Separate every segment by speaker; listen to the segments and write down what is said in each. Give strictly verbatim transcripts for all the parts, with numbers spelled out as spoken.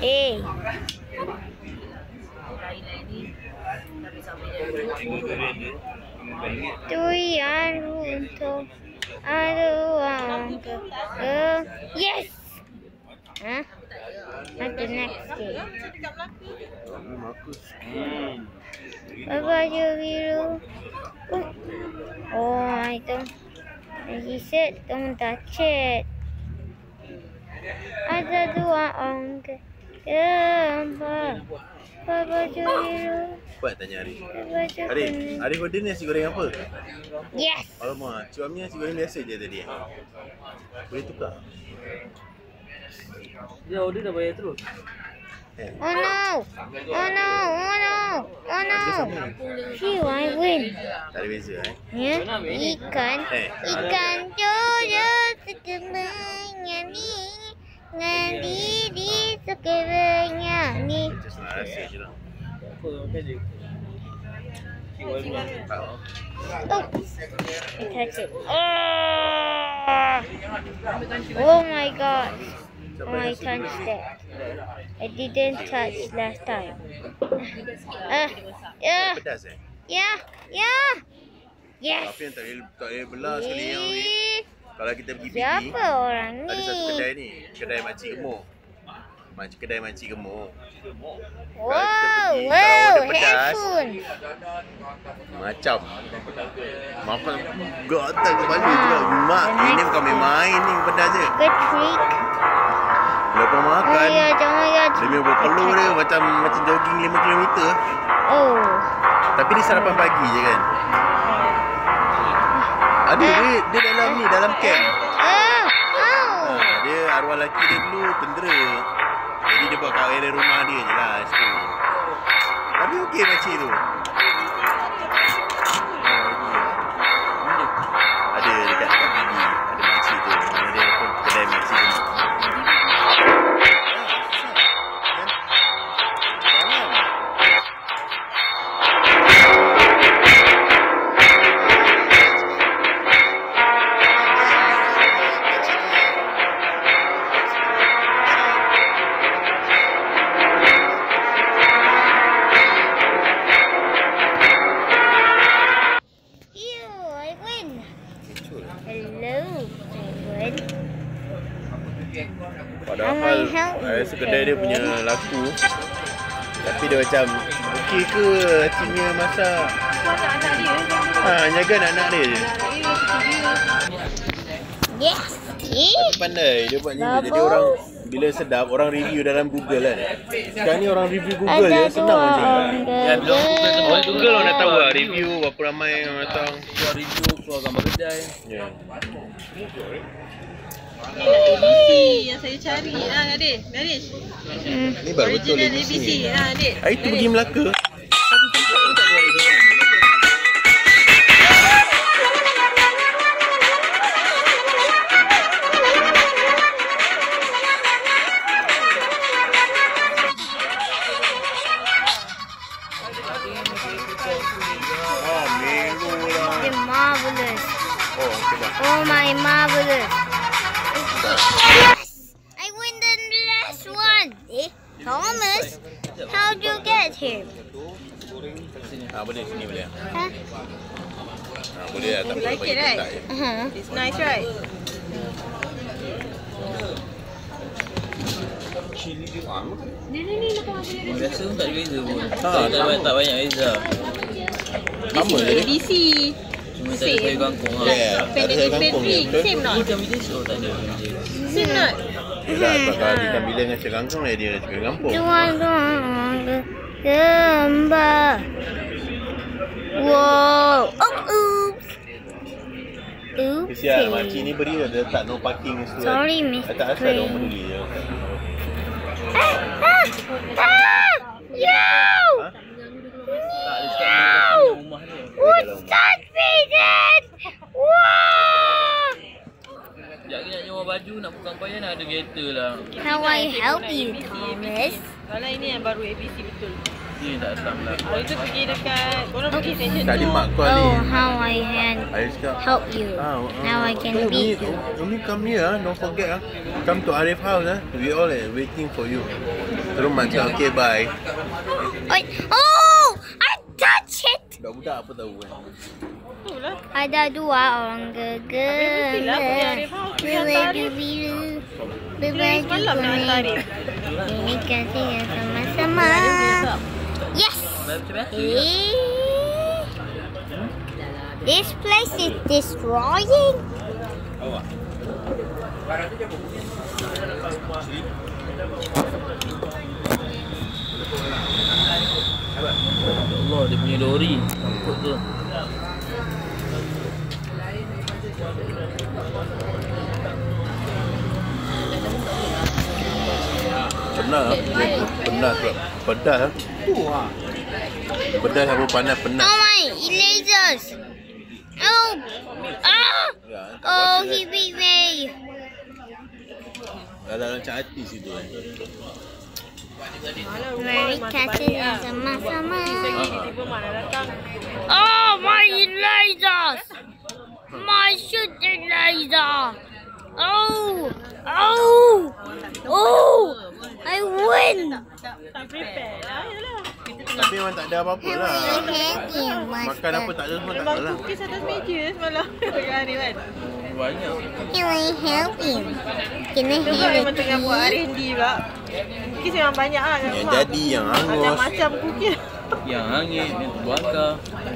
Speaker 1: Eh. Durian runtuh. Aduh, angka. Uh, yes. Huh? What's the next day? Baju biru. Oh, I don't. He said, don't touch it. Ada dua angka. Empat. Baju biru.
Speaker 2: Buat tanya Arif. Arif, Arif order nasi goreng apa?
Speaker 1: Yes.
Speaker 2: Alamak, cik Amni nasi goreng biasa je tadi. Boleh tukar?
Speaker 3: Dia order dah bayar terus.
Speaker 2: Eh.
Speaker 1: Oh no! Oh no! Oh no! Oh no! Phew, I win.
Speaker 2: Tak ada beza eh?
Speaker 1: Ya, ikan.
Speaker 2: Eh.
Speaker 1: Ikan jodoh sekembangnya ni. Ngadi di sekembangnya ni.
Speaker 2: Just nak rasa je lah.
Speaker 3: Apa makan je?
Speaker 1: Oh! I touched it. Oh! Oh my god. Oh, I touched it. I didn't touch last time. Uh, yeah,
Speaker 2: Pedas eh?
Speaker 1: yeah, yeah. Yes.
Speaker 2: Tapi yang tak boleh, tak boleh belah sekali yang ni. Kalau kita pergi P D,
Speaker 1: Siapa orang ni?
Speaker 2: ada satu kedai ni. Kedai makcik gemuk. Makcik kedai makcik gemuk.
Speaker 1: Wow,
Speaker 2: pergi,
Speaker 1: wow,
Speaker 2: kalau order pedas,
Speaker 1: handphone.
Speaker 2: Macam makan gatal kepala tu lah. Mak, ini bukan main-main ni pedas je.
Speaker 1: Good trick.
Speaker 2: Lepas
Speaker 1: Oh
Speaker 2: makan,
Speaker 1: ya, jangan ya.
Speaker 2: dia punya berpeluh dia macam macam jogging lima kilometer.
Speaker 1: Oh.
Speaker 2: Tapi dia sarapan pagi je kan. Ada dia, dia dalam ni, dalam camp.
Speaker 1: Oh, oh.
Speaker 2: Ha, dia arwah lelaki dia dulu tentera. Jadi dia buat kat area rumah dia je lah situ. Tapi okey makcik tu. Ada dekat dekat P D. Ada makcik tu. Nama dia pun kedai makcik tu. Padahal saya rasa kedai dia punya laku. Tapi dia macam okey ke hatinya masak. Ha, jaga anak-anak dia je.
Speaker 1: Yes.
Speaker 2: Tapi pandai dia buat macam tu. Jadi orang bila sedap orang review dalam Google kan. Sekarang ni orang review Google je senang macam tu.
Speaker 3: Ya, bila Google tu
Speaker 2: Orang Google orang dah tahu lah review berapa ramai orang datang.
Speaker 3: keluar review, keluar gambar kedai.
Speaker 2: Ya.
Speaker 4: Ni lah A B C yang saya cari lah adik. Garis.
Speaker 1: Hmm.
Speaker 2: Ni baru betul
Speaker 4: Original
Speaker 2: A B
Speaker 4: A B C
Speaker 2: C.
Speaker 4: lah adik.
Speaker 2: Hari tu pergi Melaka. Satu tempat pun tak jual A B C. Oh, minggu lah.
Speaker 1: They're marvelous.
Speaker 2: Oh, coba.
Speaker 1: Oh my marvelous. Yes! I win the last one. Eh, Thomas, how'd you get here?
Speaker 2: Ah, boleh sini boleh.
Speaker 1: Huh?
Speaker 2: Ah, boleh lah tapi
Speaker 4: You like
Speaker 2: bagi
Speaker 4: it, right?
Speaker 2: letak je.
Speaker 1: Uh-huh.
Speaker 4: It's nice right?
Speaker 3: Biasa pun tak ada beza pun.
Speaker 2: Ha,
Speaker 3: Tak tak banyak, tak banyak beza.
Speaker 2: Sama je
Speaker 4: A
Speaker 2: dia.
Speaker 4: B C.
Speaker 3: Cuma tak ada sayur kangkung lah.
Speaker 2: Yeah, tak ada sayur kangkung je. Betul?
Speaker 4: Same not?
Speaker 3: Ikan bilis oh tak ada beza.
Speaker 4: Same not?
Speaker 2: Yelah, kalau ada ikan bilis dengan sayur kangkung lah dia dah sayur kampung.
Speaker 1: Tuan tuan gambar. Wow. Oh, oops. Oops.
Speaker 2: Kesian, makcik ni beri dia letak no parking situ.
Speaker 1: Sorry, Miss
Speaker 2: Tak asal dia orang peduli je.
Speaker 1: Ah! Ah! Yo!
Speaker 2: Ha?
Speaker 3: Tak ada cakap ni rumah dia.
Speaker 1: What's that, Jaden? Wow!
Speaker 3: Sekejap lagi nak nyewa baju, nak buka payah nak ada kereta lah.
Speaker 1: How I help you, Thomas?
Speaker 4: Kalau ini yang baru A B C betul.
Speaker 3: Mesti tak datang lah.
Speaker 4: Oh, itu pergi dekat, korang pergi station
Speaker 2: Tadi
Speaker 4: tu.
Speaker 2: mak kau
Speaker 1: Oh,
Speaker 2: ni.
Speaker 1: how I can
Speaker 2: I cakap,
Speaker 1: help you.
Speaker 2: ah,
Speaker 1: Now I can
Speaker 2: oh,
Speaker 1: beat
Speaker 2: Umi,
Speaker 1: you.
Speaker 2: Umi come here, ah. Don't forget. Ah. Come to Arif house. Ah. We all are waiting for you. Terus mak cakap, okay, bye.
Speaker 1: Oh, I touch it.
Speaker 2: Budak-budak apa tahu kan.
Speaker 4: Itulah.
Speaker 1: Ada dua orang gegem.
Speaker 4: mestilah pergi Arif House, pergi hantar
Speaker 1: Berbaju
Speaker 4: Arif.
Speaker 1: biru,
Speaker 4: Dia
Speaker 1: berbaju
Speaker 4: semalam nak hantar
Speaker 1: kuning.
Speaker 4: Arif.
Speaker 1: Ini kasih sama-sama. Yes.
Speaker 3: Macam biasa.
Speaker 1: Eh. This place is destroying.
Speaker 3: Allah, dia punya lori. Angkut tu.
Speaker 2: Pernah ah. Dia Pedas pula. Pedas ah. Pedas apa panas penas.
Speaker 1: Oh my, lasers. Oh. Ah.
Speaker 2: Ya, tak
Speaker 1: Oh,
Speaker 2: puas
Speaker 1: he
Speaker 2: kan.
Speaker 1: beat me.
Speaker 2: Dalam rancang hati situ kan.
Speaker 1: Mari kasih sama-sama.
Speaker 4: Tiba-tiba mak nak datang.
Speaker 1: Oh, my lasers. My shooting laser. Oh. Oh. Oh. I win.
Speaker 4: Tak prepare lah. Yalah.
Speaker 2: Tapi memang tak ada apa-apa lah. Makan apa tak ada semua tak
Speaker 4: Memang
Speaker 2: ada lah.
Speaker 4: cookies atas meja semalam. Dekat Arif kan.
Speaker 3: Banyak.
Speaker 1: Can I help you? Can I
Speaker 4: Sebab
Speaker 1: help
Speaker 4: memang tengah buat
Speaker 1: you?
Speaker 4: R and D pula. Cookies memang banyak lah kat
Speaker 2: Yang
Speaker 4: rumah.
Speaker 2: jadi, yang hangus.
Speaker 4: Macam-macam cookies.
Speaker 3: Yang hangit, yang terbakar.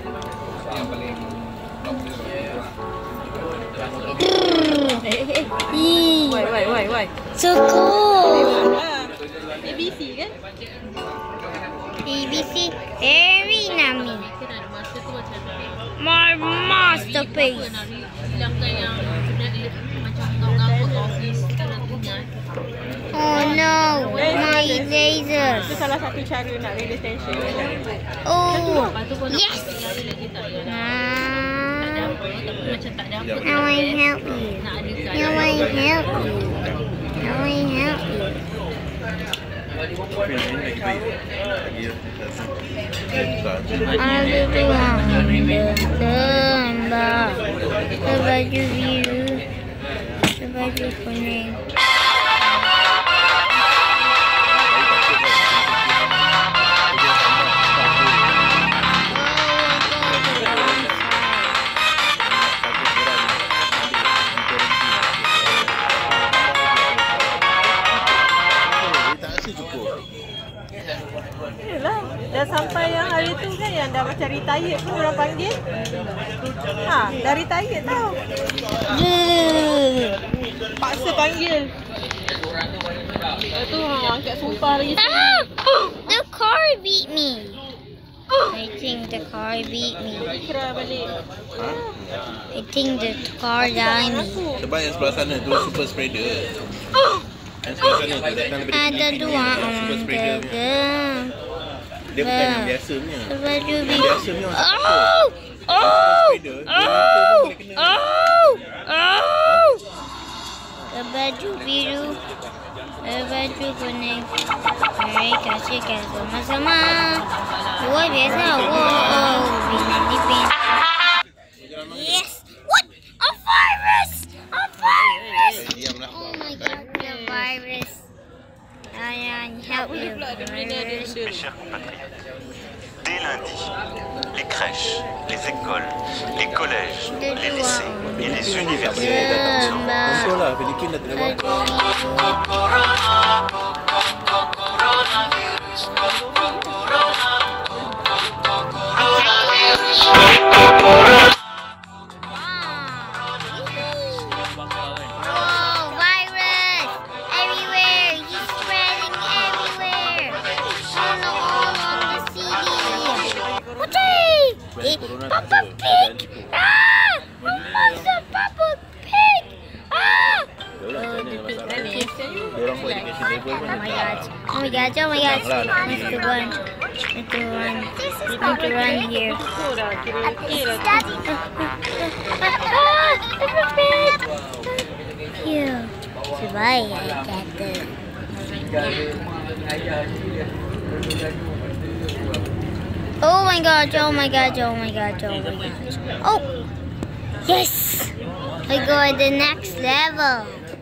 Speaker 4: Eh, eh, eh.
Speaker 1: Ih,
Speaker 4: Why, why, why, why?
Speaker 1: so cool.
Speaker 4: Ah, A B C kan?
Speaker 1: A B C, very yummy. My masterpiece. Oh no, my lasers.
Speaker 4: Itu salah satu cara nak release tension.
Speaker 1: Oh, yes. Nah, now I help you. Now I help you. Now I help you.
Speaker 2: Tapi yang ini lagi baik. Lagi ya. Dia besar.
Speaker 1: Ada dua domba, berbaju biru, berbaju kuning.
Speaker 4: Yelah, dah sampai yang hari tu kan yang dah macam retired pun orang panggil. Ha, dah retired tau. Paksa panggil. Lepas tu ha, angkat sumpah lagi.
Speaker 1: Ah! The car beat me. I think the car beat me.
Speaker 4: Kira balik.
Speaker 1: I think the car died me.
Speaker 2: Sebab yang sebelah sana tu super spreader. Yang sebelah sana tu datang daripada
Speaker 1: Ada
Speaker 2: Filipina.
Speaker 1: dua
Speaker 2: Super
Speaker 1: orang
Speaker 2: spreader.
Speaker 1: gegem.
Speaker 2: Dia bukan yang biasa punya.
Speaker 1: Berbaju
Speaker 2: Yang
Speaker 1: biru.
Speaker 2: biasa punya orang tak apa.
Speaker 1: Oh! Oh! Oh! Oh! Oh! Berbaju biru, berbaju kuning. Mari kasihkan sama-sama. Luar biasa. Wow! Bini-bini. Yes! What? A virus! A virus!
Speaker 2: Diamlah.
Speaker 1: Oh my god, the virus. I help you.
Speaker 5: Mes chers compatriotes, dès lundi, les crèches, les écoles, les collèges, les lycées et les universités
Speaker 2: Contoh lah, Filipina dah tak ada buat.
Speaker 1: Oh, virus! Everywhere! He's spreading everywhere! All over the city! Putih! Eh, Papa Pig! Ah! It's a Papa Pig! Ah!
Speaker 2: Diorang macam mana masalah ni? Diorang buat education level pun
Speaker 1: Oh my god! Oh my god! Oh my god! Let's to run! Let's to run! Let's to run here!
Speaker 4: Oh dah kira okey lah tu.
Speaker 1: Ah! Papa Pig! Phew! Survive, I got the... Oh my gosh, oh my gosh, oh my gosh, oh my gosh. Oh! Yes! I go at the next level.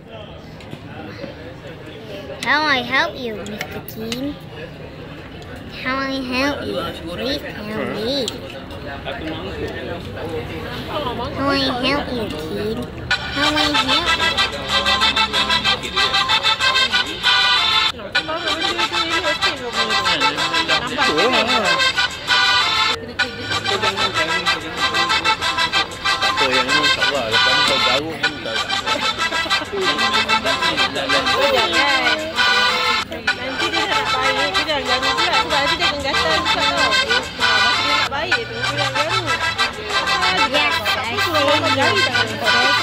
Speaker 1: How I help you, Mister Kim? How I help you? Please tell me. How I help you, Kim? How I help you?
Speaker 2: Betul lah. Apa yang ni insyaAllah lepas ni kau garuk pun tak.
Speaker 4: Oh jangan. Nanti dia nak baik, dia jangan garu pula. Sebab nanti dia akan gatal pula tau. Masa dia nak baik tu, dia jangan garu.
Speaker 1: Yes, I see.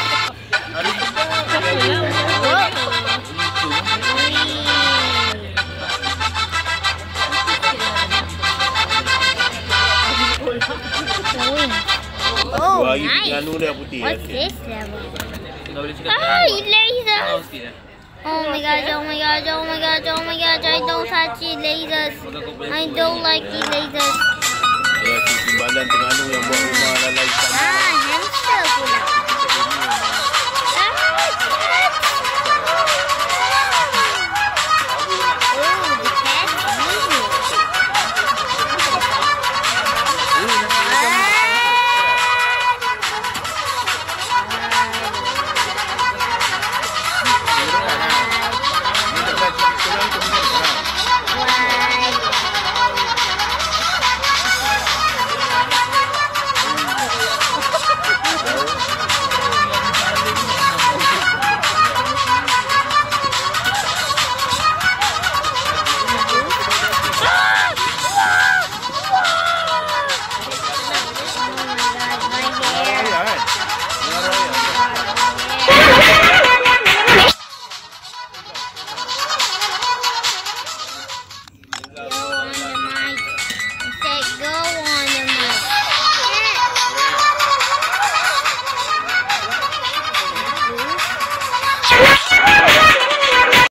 Speaker 1: Oh,
Speaker 2: Dua hari
Speaker 1: nice.
Speaker 2: anu dia putih.
Speaker 1: What's this level?
Speaker 3: Tak boleh cakap.
Speaker 1: Ah, lasers.
Speaker 3: Tahu sikit eh.
Speaker 1: Oh my gosh, oh my gosh, oh my gosh, oh my gosh, I don't touch the lasers. I don't like the lasers.
Speaker 2: Ya, si timbalan tengah anu yang buat rumah lalai sana.
Speaker 1: Ah, hamster pula.